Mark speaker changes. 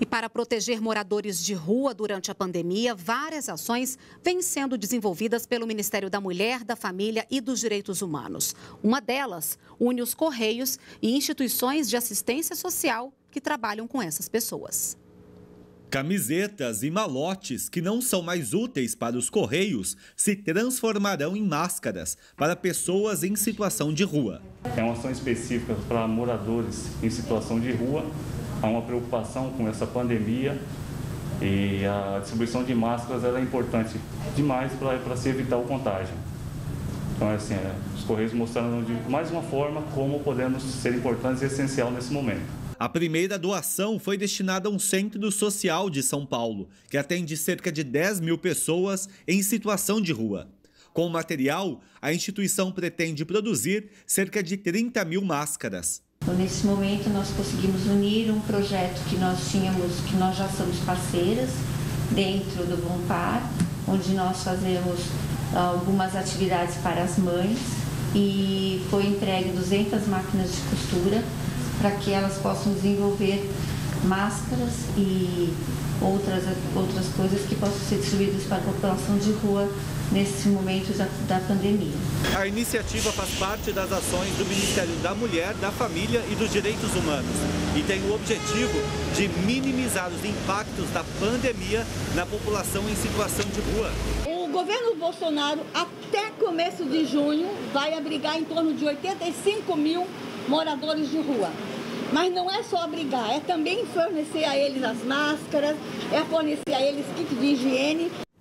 Speaker 1: E para proteger moradores de rua durante a pandemia, várias ações vêm sendo desenvolvidas pelo Ministério da Mulher, da Família e dos Direitos Humanos. Uma delas une os Correios e instituições de assistência social que trabalham com essas pessoas.
Speaker 2: Camisetas e malotes que não são mais úteis para os Correios se transformarão em máscaras para pessoas em situação de rua.
Speaker 3: É uma ação específica para moradores em situação de rua. Há uma preocupação com essa pandemia e a distribuição de máscaras ela é importante demais para se evitar o contágio. Então, os Correios mostraram de mais uma forma como podemos ser importantes e essencial nesse momento.
Speaker 2: A primeira doação foi destinada a um centro social de São Paulo, que atende cerca de 10 mil pessoas em situação de rua. Com o material, a instituição pretende produzir cerca de 30 mil máscaras.
Speaker 4: Então, nesse momento, nós conseguimos unir um projeto que nós já somos parceiras dentro do Bompar, onde nós fazemos algumas atividades para as mães e foi entregue 200 máquinas de costura para que elas possam desenvolver máscaras e outras coisas que possam ser distribuídas para a população de rua nesse momento da pandemia.
Speaker 2: A iniciativa faz parte das ações do Ministério da Mulher, da Família e dos Direitos Humanos e tem o objetivo de minimizar os impactos da pandemia na população em situação de rua.
Speaker 5: O governo Bolsonaro, até começo de junho, vai abrigar em torno de 85 mil moradores de rua. Mas não é só abrigar, é também fornecer a eles as máscaras, é fornecer a eles kit de higiene.